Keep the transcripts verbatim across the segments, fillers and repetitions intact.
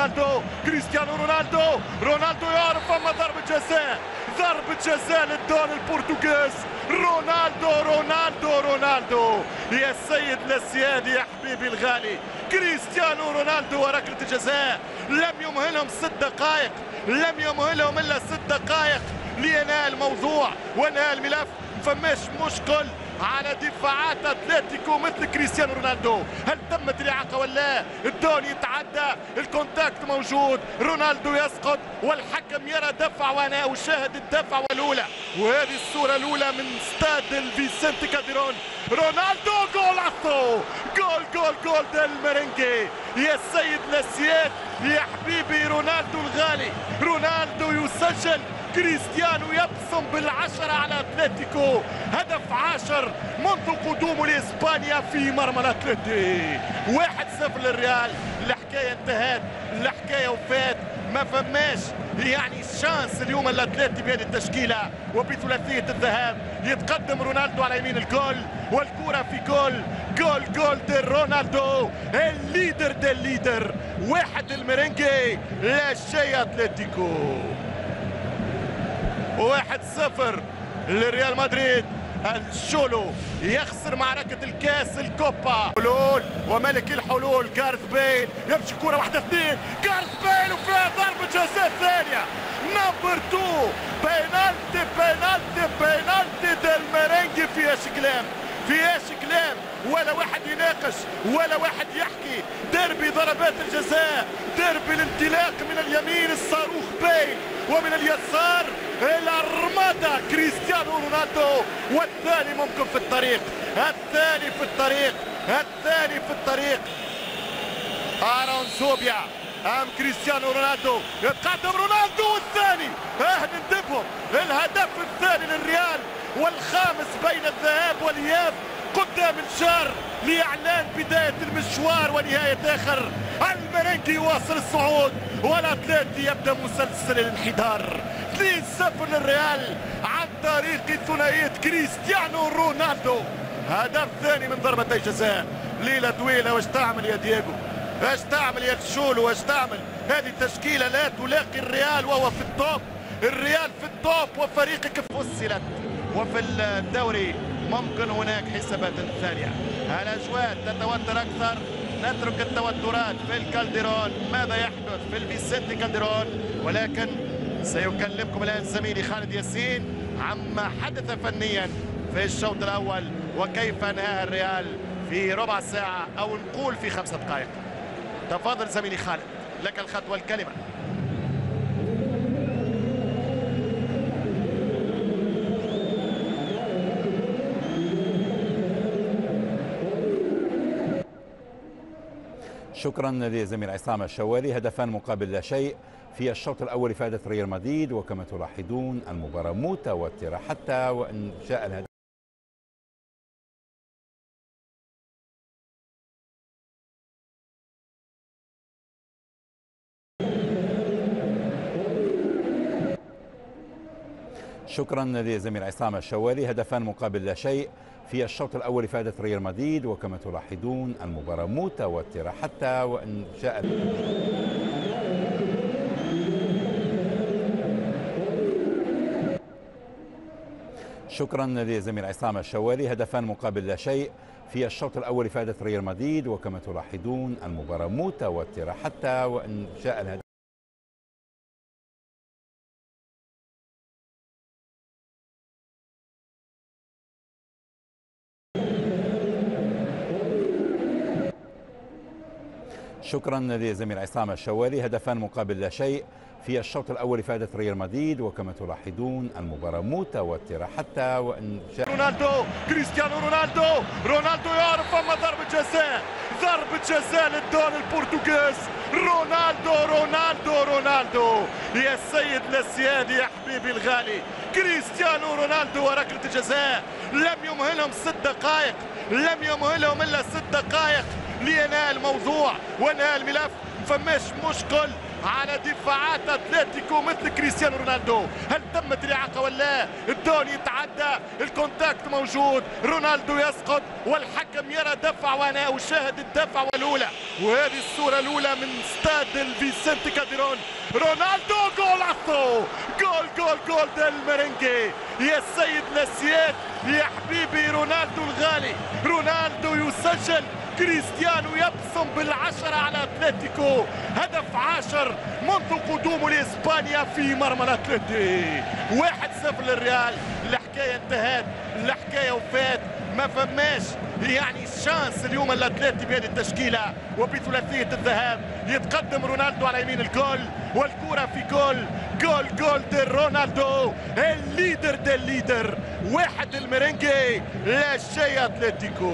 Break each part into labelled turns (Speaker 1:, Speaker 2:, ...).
Speaker 1: رونالدو، كريستيانو رونالدو، رونالدو يعرف اما ضربة جزاء، ضربة جزاء للدون البرتغيز. رونالدو رونالدو رونالدو يا سيد السياد يا حبيبي الغالي، كريستيانو رونالدو وركلة جزاء. لم يمهلهم ست دقائق، لم يمهلهم الا ست دقائق لينهي الموضوع وانهاء الملف. فماش مشكل على دفاعات اتلتيكو مثل كريستيانو رونالدو. هل تمت الاعاقه ولا؟ الدون يتعدى، الكونتاكت موجود، رونالدو يسقط والحكم يرى دفع وانا اشاهد الدفع الاولى. وهذه الصوره الاولى من استاد الفيسنتي كالديرون. رونالدو جولاسو، جول جول جول ديل ميرينجي. يا سيد السياد يا حبيبي رونالدو الغالي، رونالدو يسجل، كريستيانو يبصم بالعشرة على اتلتيكو. هدف عاشر منذ قدومه لاسبانيا في مرمى الاتلتي. واحد صفر للريال. الحكايه انتهت، الحكايه وفات، ما فماش يعني شانس اليوم الاتلتي بهذه التشكيله وبثلاثيه الذهاب. يتقدم رونالدو على يمين الجول والكره في جول، جول جول دي رونالدو، الليدر دي الليدر. واحد الميرينجي لا شيء اتلتيكو. واحد صفر لريال مدريد. الشولو يخسر معركة الكاس الكوبا. حلول وملك الحلول جارث بيل، يمشي كرة واحدة اثنين، جارث بيل وفيها ضربة جزاء ثانية. نمبر تو، بينالتي بينالتي بينالتي ديل ميرينجي. فيهاش كلام، فيهاش كلام، ولا واحد يناقش ولا واحد يحكي. ديربي ضربات الجزاء، ديربي الانطلاق من اليمين الصاروخ بيل ومن اليسار الارمادا كريستيانو رونالدو. والثاني ممكن في الطريق، الثاني في الطريق، الثاني في الطريق. ارون زوبيا ام كريستيانو رونالدو، يتقدم رونالدو والثاني. اه نندبهم، الهدف الثاني للريال والخامس بين الذهاب والاياب قدام الشار لاعلان بدايه المشوار ونهايه اخر. الميرينجي يواصل الصعود والاتلتي يبدا مسلسل الانحدار. اثنين صفر للريال عن طريق ثنائيه كريستيانو رونالدو. هدف ثاني من ضربتي جزاء. ليله طويله، واش تعمل يا دياغو؟ واش تعمل يا تشولو؟ واش تعمل؟ هذه التشكيله لا تلاقي الريال وهو في التوب. الريال في التوب وفريقك فصلت. وفي الدوري ممكن هناك حسابات ثانيه. الاجواء تتوتر اكثر. نترك التوترات في الكالديرون. ماذا يحدث في الفيسنتي كالديرون؟ ولكن سيكلمكم الان زميلي خالد ياسين عما حدث فنيا في الشوط الاول وكيف انهى الريال في ربع ساعه او نقول في خمسة دقائق. تفضل زميلي خالد، لك الخط والكلمه.
Speaker 2: شكرا لزميل عصام الشوالي. هدفان مقابل لا شيء في الشوط الأول فائدة ريال مدريد، وكما تلاحظون المباراة متوترة حتى وإن شاء الهدف. شكرا لزميل عصام الشوالي. هدفان مقابل لا شيء في الشوط الأول فائدة ريال مدريد، وكما تلاحظون المباراة متوترة حتى وإن شاء. شكرا لزميل عصام الشوالي. هدفان مقابل لا شيء في الشوط الأول فائدة ريال مدريد، وكما تلاحظون المباراة متوترة حتى وإن شاء الهدف. شكرا لزميل عصام الشوالي. هدفان مقابل لا شيء في الشوط الأول فائدة ريال مدريد، وكما تلاحظون المباراة متوترة حتى وإن شاء.
Speaker 1: رونالدو، كريستيانو رونالدو، رونالدو يعرف اما ضربة جزاء، ضربة جزاء للدون البرتغيز. رونالدو رونالدو رونالدو يا سيد السياد يا حبيبي الغالي، كريستيانو رونالدو وركلة جزاء. لم يمهلهم ست دقائق، لم يمهلهم الا ست دقائق لينهي الموضوع وانهاء الملف. فماش مشكل على دفاعات اتلتيكو مثل كريستيانو رونالدو. هل تمت الاعاقه ولا؟ الدون يتعدى، العدة، الكونتاكت موجود، رونالدو يسقط والحكم يرى دفع وانا اشاهد الدفع الاولى. وهذه الصورة الاولى من استاد الفيسنتي كالديرون. رونالدو جولاتو، جول جول جول ديل ميرينجي. يا سيد نسيات يا حبيبي رونالدو الغالي، رونالدو يسجل، كريستيانو يبصم بالعشرة على اتلتيكو، هدف عاشر منذ قدومه لاسبانيا في مرمى الاتلتي. واحد صفر للريال. الحكايه انتهت، الحكايه وفات، ما فماش يعني شانس اليوم الاتلتي بهذه التشكيله وبثلاثيه الذهاب. يتقدم رونالدو على يمين الجول والكره في جول، جول جول دي رونالدو، الليدر دي الليدر. واحد الميرينجي لا شيء اتلتيكو.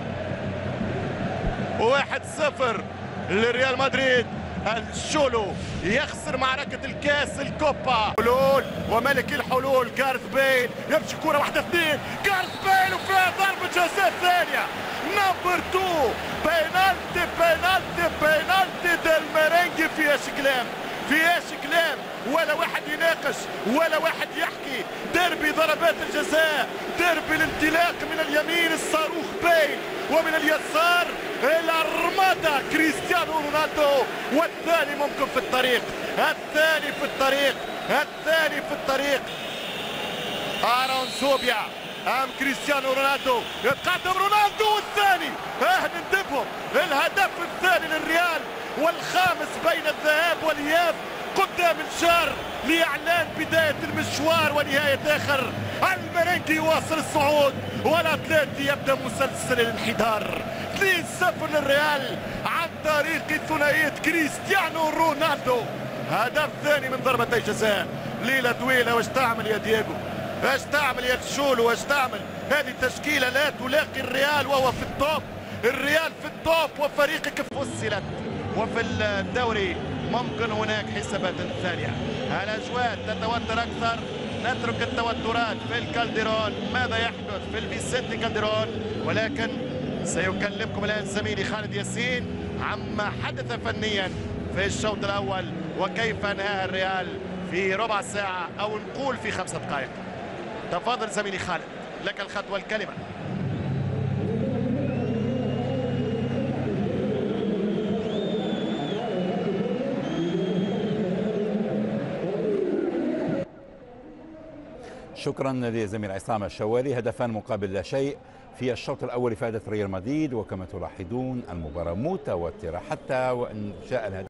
Speaker 1: واحد صفر لريال مدريد. الشولو يخسر معركة الكاس الكوبا. حلول وملك الحلول جارث بيل، يمشي كرة واحدة اثنين، جارث بيل وفيها ضربة جزاء ثانية. نمبر تو، بينالتي بينالتي بينالتي ديل ميرينجي. فيهاش كلام، فيهاش كلام، ولا واحد يناقش ولا واحد يحكي. ديربي ضربات الجزاء، ديربي الانطلاق من اليمين الصاروخ بيل ومن اليسار الارمادا كريستيانو رونالدو. والثاني ممكن في الطريق، الثاني في الطريق، الثاني في الطريق. ارون زوبيا ام كريستيانو رونالدو، يتقدم رونالدو والثاني. اه ننتبهوا، الهدف الثاني للريال والخامس بين الذهاب والاياب قدام الجار لاعلان بدايه المشوار ونهايه اخر. الميرينجي يواصل الصعود والاتلتي يبدا مسلسل الانحدار. اثنين صفر للريال عن طريق ثنائيه كريستيانو رونالدو. هدف ثاني من ضربتي جزاء. ليله طويله، واش تعمل يا دياغو؟ واش تعمل يا تشولو؟ واش تعمل؟ هذه التشكيله لا تلاقي الريال وهو في التوب. الريال في التوب وفريقك فصلت. وفي الدوري ممكن هناك حسابات ثانيه. الاجواء تتوتر اكثر، نترك التوترات في الكالديرون. ماذا يحدث في الفيسنتي كالديرون؟ ولكن سيكلمكم الان زميلي خالد ياسين عما حدث فنيا في الشوط الاول وكيف انهى الريال في ربع ساعه او نقول في خمسة دقائق. تفضل زميلي خالد، لك الخط والكلمه.
Speaker 2: شكرا لزميل عصام الشوالي. هدفان مقابل لا شيء في الشوط الأول فائدة ريال مدريد، وكما تلاحظون المباراة متوترة حتى وإن جاء الهدف.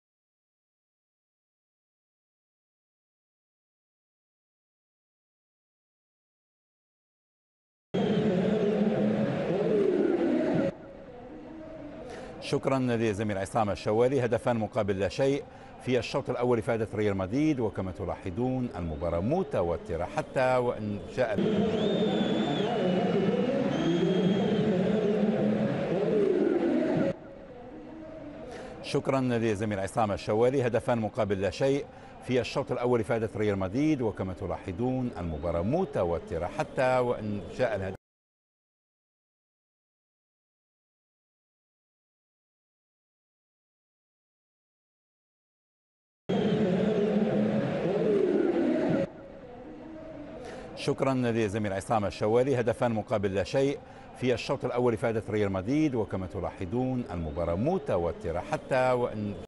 Speaker 2: شكرا لزميل عصام الشوالي. هدفان مقابل لا شيء في الشوط الأول فائدة ريال مدريد، وكما تلاحظون المباراة متوترة حتى وإن جاء. شكرا لزميل عصام الشوالي. هدفان مقابل لا شيء في الشوط الأول فائدة ريال مدريد، وكما تلاحظون المباراة متوترة حتى وإن جاء الهدف. شكرا لزميل عصام الشوالي. هدفان مقابل لا شيء في الشوط الأول فائدة ريال مدريد، وكما تلاحظون المباراة متوترة حتى وإن